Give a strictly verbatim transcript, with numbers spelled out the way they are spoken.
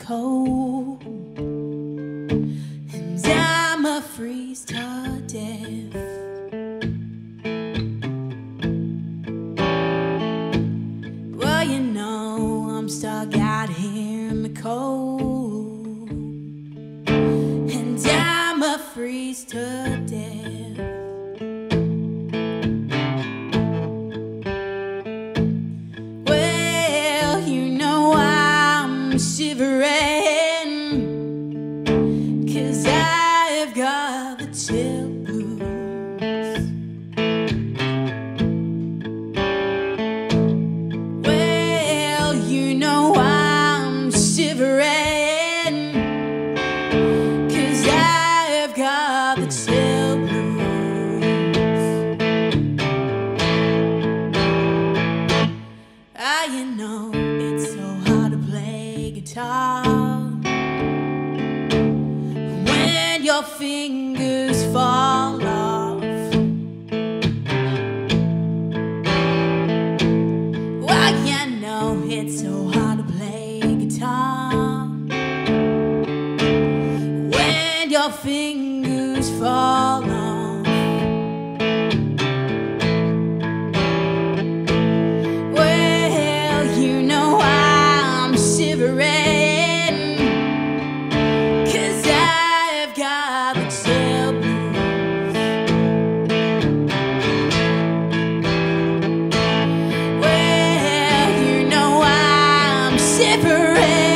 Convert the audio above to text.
cold, and I'ma freeze to death. Well, you know, I'm stuck out here in the cold, and I'ma freeze to death. Well, you know I'm shivering, 'cause I've got the chill blues. Well, you know I'm shivering, 'cause I've got the chill blues. Ah, you know, it's so hard to play guitar when your fingers fall off. Well, you know, it's so hard to play guitar when your fingers fall off. Well, you know I'm shivering, 'cause I've got the chill blues. Well, you know I'm shivering,